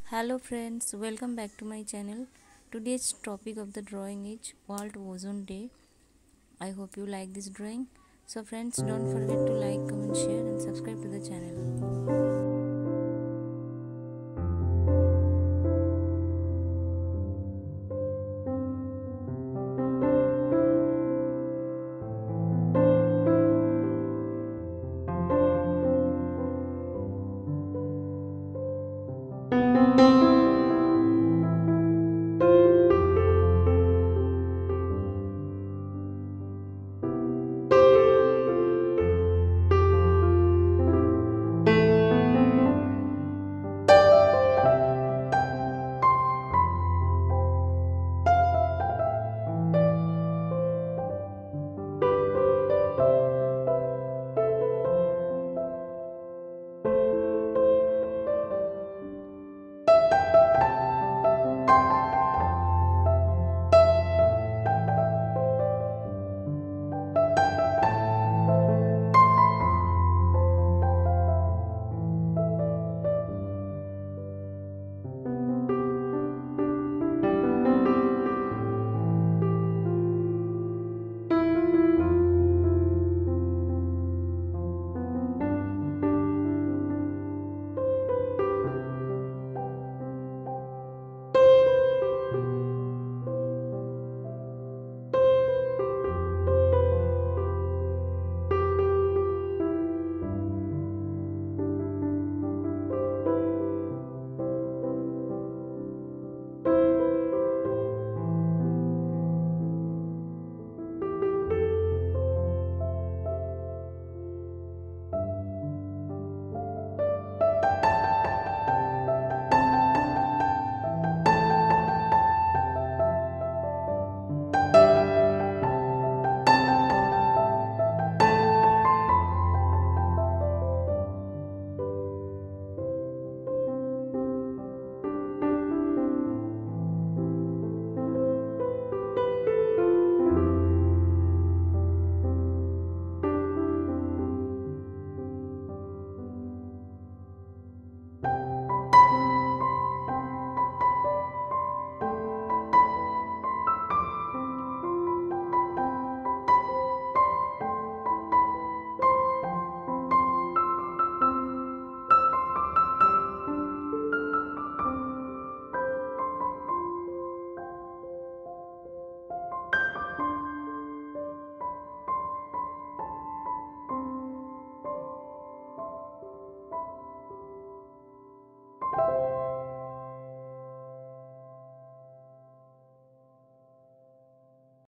Hello friends, welcome back to my channel. Today's topic of the drawing is World Ozone Day. I hope you like this drawing. So friends, don't forget to like, comment, share and subscribe to the channel.